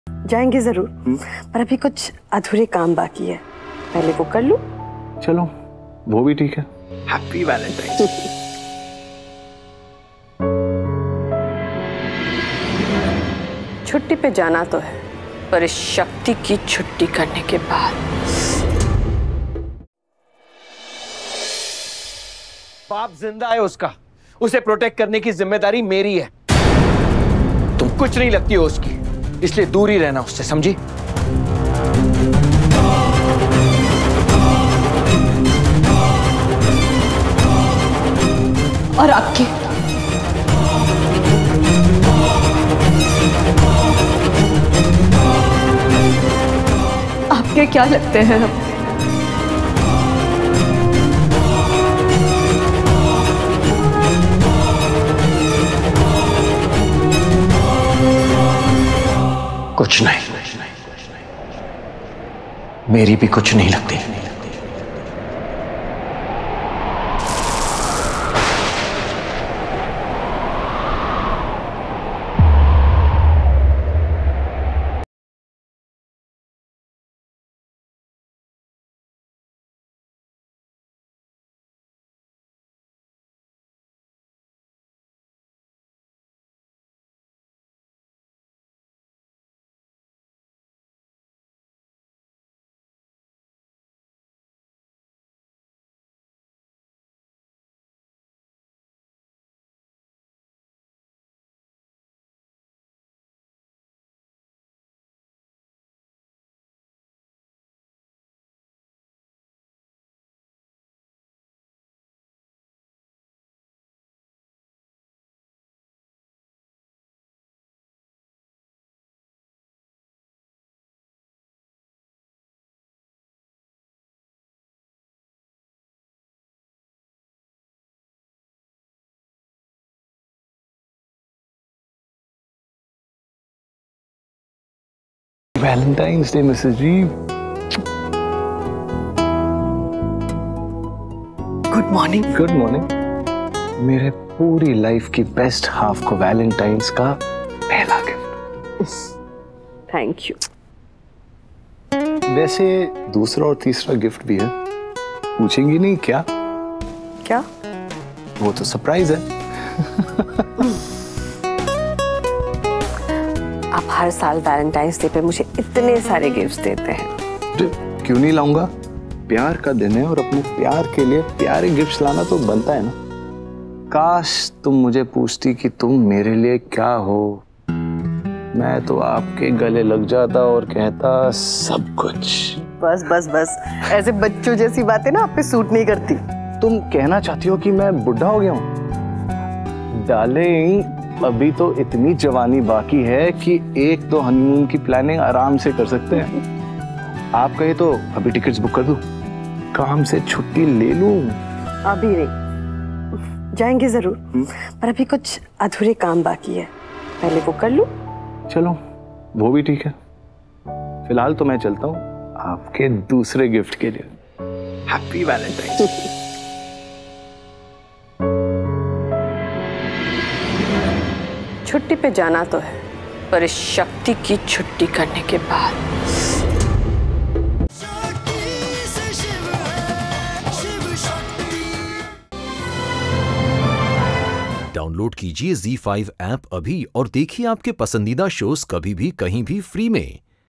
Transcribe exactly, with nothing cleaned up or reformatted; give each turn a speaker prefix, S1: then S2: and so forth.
S1: जाएंगे जरूर, पर अभी कुछ अधूरे काम बाकी है, पहले वो कर लूं।
S2: चलो वो भी ठीक है। Happy Valentine.
S1: छुट्टी पे जाना तो है, पर इस शक्ति की छुट्टी करने के बाद।
S3: बाप जिंदा है उसका, उसे प्रोटेक्ट करने की जिम्मेदारी मेरी है। तुम कुछ नहीं लगती हो उसकी, इसलिए दूर ही रहना उससे, समझी?
S1: और आपके आपके क्या लगते हैं हम?
S3: कुछ नहीं, मेरी भी कुछ नहीं लगती।
S2: Valentine's Day mrs ji.
S1: Good morning.
S2: Good morning. मेरे पूरी लाइफ की बेस्ट हाफ को वैलेंटाइंस का पहला गिफ्ट।
S1: Thank you.
S2: वैसे दूसरा और तीसरा गिफ्ट भी है, पूछेंगी नहीं क्या?
S1: क्या?
S2: वो तो सरप्राइज है।
S1: आप हर साल वैलेंटाइंस डे पे मुझे इतने सारे गिफ्ट्स देते हैं।
S2: क्यों नहीं लाऊंगा? प्यार का दिन है और अपने प्यार के लिए प्यारे गिफ्ट्स लाना तो बनता है ना। काश तुम मुझे पूछती कि तुम मेरे लिए क्या हो, मैं तो आपके गले लग जाता और कहता सब कुछ।
S1: बस बस बस, ऐसे बच्चों जैसी बातें ना आप पे सूट नहीं करती।
S2: तुम कहना चाहती हो कि मैं बुढ़ा हो गया हूँ? डार्लिंग, अभी तो इतनी जवानी बाकी है कि एक दो हनीमून की प्लानिंग आराम से कर सकते हैं। आप कहे तो अभी टिकट्स बुक कर दूं, काम से छुट्टी ले लूं?
S1: अभी नहीं, जाएंगे जरूर, पर अभी कुछ अधूरे काम बाकी है, पहले वो कर लूं।
S2: चलो वो भी ठीक है। फिलहाल तो मैं चलता हूँ आपके दूसरे गिफ्ट के लिए। Happy Valentine.
S1: छुट्टी पे जाना तो है, पर इस शक्ति की छुट्टी करने के बाद।
S4: डाउनलोड कीजिए ज़ी फाइव ऐप अभी और देखिए आपके पसंदीदा शोज कभी भी कहीं भी फ्री में।